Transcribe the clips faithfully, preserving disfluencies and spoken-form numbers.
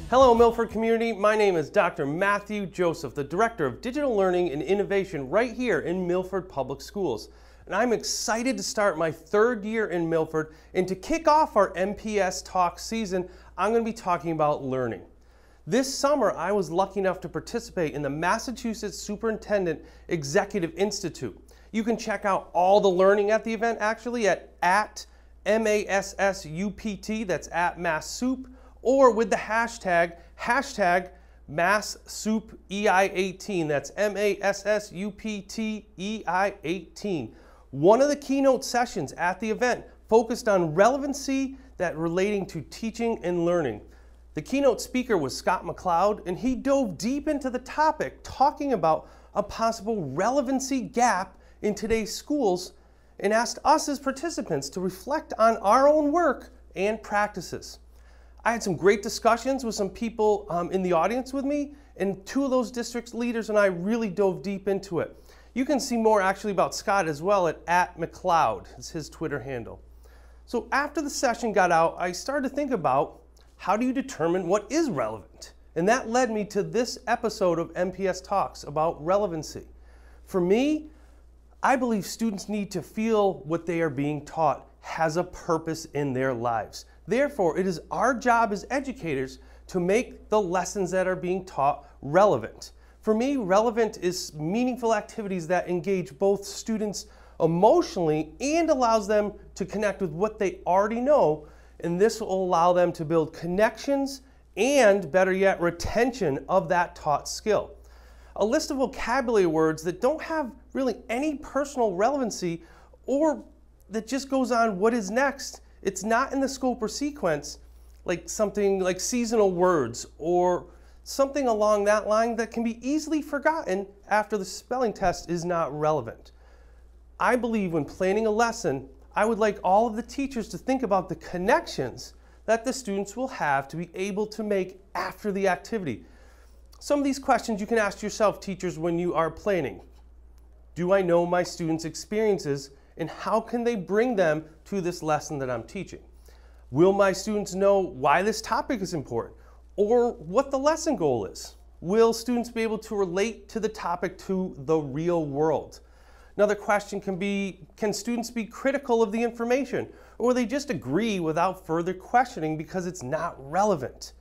Hello Milford community, my name is Doctor Matthew Joseph, the Director of Digital Learning and Innovation right here in Milford Public Schools. And I'm excited to start my third year in Milford, and to kick off our M P S Talk season, I'm going to be talking about learning. This summer, I was lucky enough to participate in the Massachusetts Superintendent Executive Institute. You can check out all the learning at the event actually at, at M A S S U P T, that's at MassSoup, or with the hashtag, hashtag MassSoupEI eighteen, that's M A S S U P T E I eighteen. One of the keynote sessions at the event focused on relevancy that relating to teaching and learning. The keynote speaker was Scott McLeod, and he dove deep into the topic, talking about a possible relevancy gap in today's schools, and asked us as participants to reflect on our own work and practices. I had some great discussions with some people um, in the audience with me, and two of those districts leaders and I really dove deep into it. You can see more actually about Scott as well at, at McLeod, it's his Twitter handle. So after the session got out, I started to think about how do you determine what is relevant? And that led me to this episode of M P S Talks about relevancy. For me, I believe students need to feel what they are being taught has a purpose in their lives. Therefore, it is our job as educators to make the lessons that are being taught relevant. For me, relevant is meaningful activities that engage both students emotionally and allows them to connect with what they already know, and this will allow them to build connections and, better yet, retention of that taught skill. A list of vocabulary words that don't have really any personal relevancy or that just goes on what is next. It's not in the scope or sequence, like something like seasonal words or something along that line that can be easily forgotten after the spelling test is not relevant. I believe when planning a lesson, I would like all of the teachers to think about the connections that the students will have to be able to make after the activity. Some of these questions you can ask yourself, teachers, when you are planning. Do I know my students' experiences, and how can they bring them to this lesson that I'm teaching? Will my students know why this topic is important or what the lesson goal is? Will students be able to relate to the topic to the real world? Another question can be, can students be critical of the information, or will they just agree without further questioning because it's not relevant?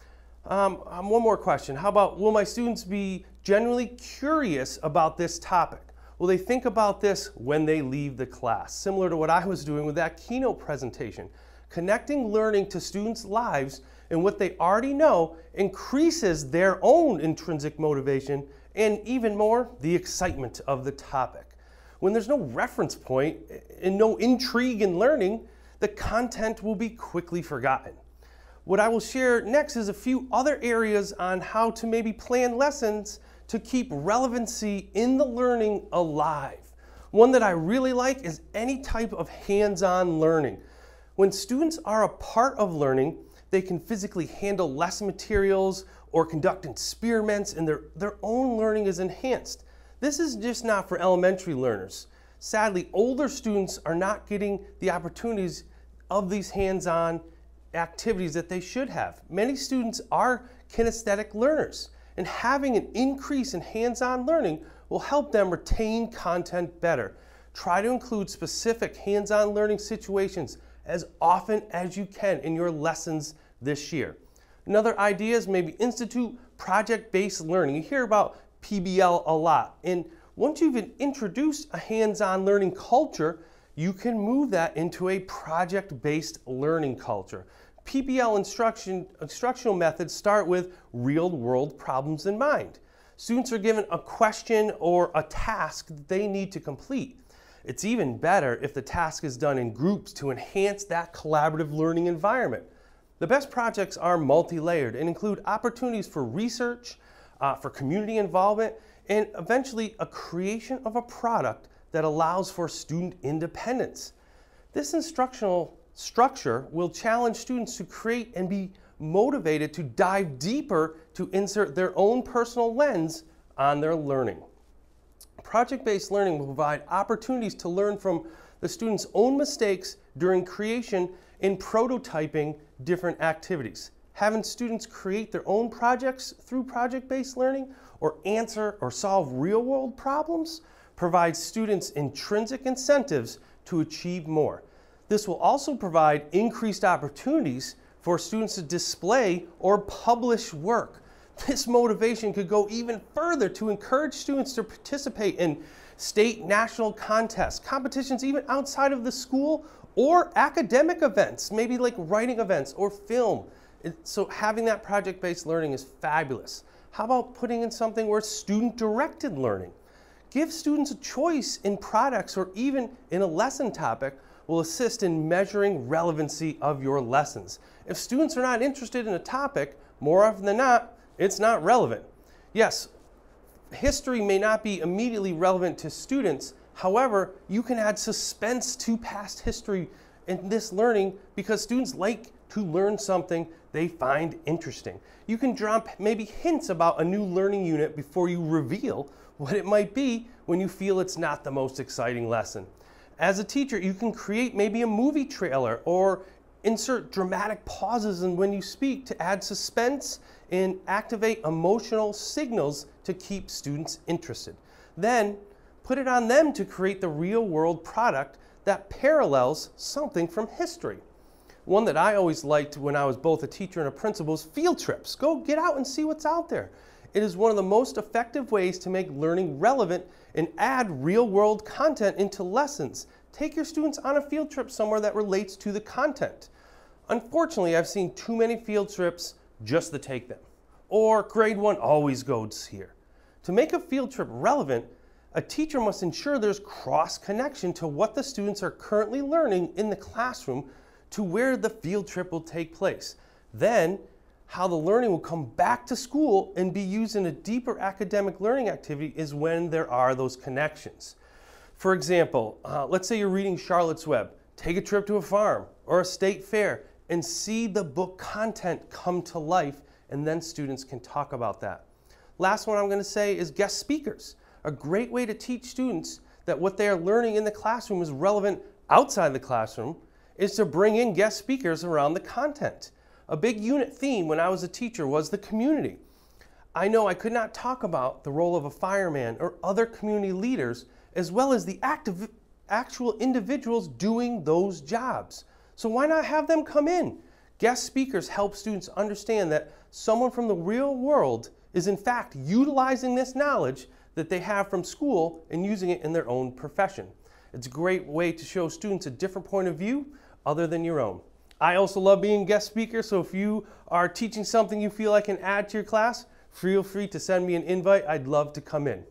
Um, um, one more question. How about, will my students be genuinely curious about this topic? Will they think about this when they leave the class? Similar to what I was doing with that keynote presentation. Connecting learning to students' lives and what they already know increases their own intrinsic motivation and, even more, the excitement of the topic. When there's no reference point and no intrigue in learning, the content will be quickly forgotten. What I will share next is a few other areas on how to maybe plan lessons to keep relevancy in the learning alive. One that I really like is any type of hands-on learning. When students are a part of learning, they can physically handle lesson materials or conduct experiments, and their, their own learning is enhanced. This is just not for elementary learners. Sadly, older students are not getting the opportunities of these hands-on activities that they should have. Many students are kinesthetic learners, and having an increase in hands-on learning will help them retain content better. Try to include specific hands-on learning situations as often as you can in your lessons this year. Another idea is maybe institute project-based learning. You hear about P B L a lot, and once you've introduced a hands-on learning culture, you can move that into a project-based learning culture. P B L instruction, instructional methods start with real-world problems in mind. Students are given a question or a task that they need to complete. It's even better if the task is done in groups to enhance that collaborative learning environment. The best projects are multi-layered and include opportunities for research, uh, for community involvement, and eventually a creation of a product that allows for student independence. This instructional structure will challenge students to create and be motivated to dive deeper to insert their own personal lens on their learning. Project-based learning will provide opportunities to learn from the student's own mistakes during creation and prototyping different activities. having students create their own projects through project-based learning or answer or solve real-world problems provides students intrinsic incentives to achieve more. This will also provide increased opportunities for students to display or publish work. This motivation could go even further to encourage students to participate in state, national contests, competitions even outside of the school, or academic events, maybe like writing events or film. So having that project-based learning is fabulous. How about putting in something where student-directed learning? Give students a choice in products or even in a lesson topic will assist in measuring relevancy of your lessons. If students are not interested in a topic, more often than not, it's not relevant. Yes, history may not be immediately relevant to students. However, you can add suspense to past history in this learning because students like to learn something they find interesting. You can drop maybe hints about a new learning unit before you reveal what it might be when you feel it's not the most exciting lesson. As a teacher, you can create maybe a movie trailer or insert dramatic pauses in when you speak to add suspense and activate emotional signals to keep students interested. Then, put it on them to create the real-world product that parallels something from history. One that I always liked when I was both a teacher and a principal is field trips. Go get out and see what's out there. It is one of the most effective ways to make learning relevant and add real-world content into lessons. Take your students on a field trip somewhere that relates to the content. Unfortunately, I've seen too many field trips just to take them. Or grade one always goes here. To make a field trip relevant, a teacher must ensure there's cross-connection to what the students are currently learning in the classroom to where the field trip will take place. Then, how the learning will come back to school and be used in a deeper academic learning activity is when there are those connections. For example, uh, let's say you're reading Charlotte's Web. Take a trip to a farm or a state fair and see the book content come to life, and then students can talk about that. Last one I'm going to say is guest speakers. A great way to teach students that what they are learning in the classroom is relevant outside the classroom is to bring in guest speakers around the content. A big unit theme when I was a teacher was the community. I know I could not talk about the role of a fireman or other community leaders as well as the active, actual individuals doing those jobs. So why not have them come in? Guest speakers help students understand that someone from the real world is in fact utilizing this knowledge that they have from school and using it in their own profession. It's a great way to show students a different point of view other than your own. I also love being a guest speaker, so if you are teaching something you feel I can add to your class, feel free to send me an invite. I'd love to come in.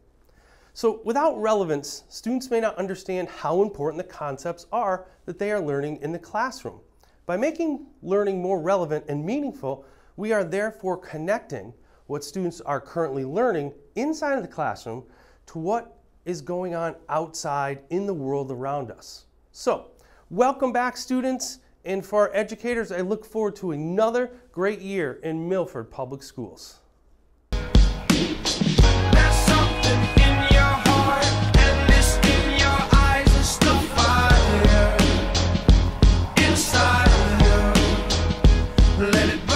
So without relevance, students may not understand how important the concepts are that they are learning in the classroom. By making learning more relevant and meaningful, we are therefore connecting what students are currently learning inside of the classroom to what is going on outside in the world around us. So, welcome back, students, and for our educators, I look forward to another great year in Milford Public Schools. Let it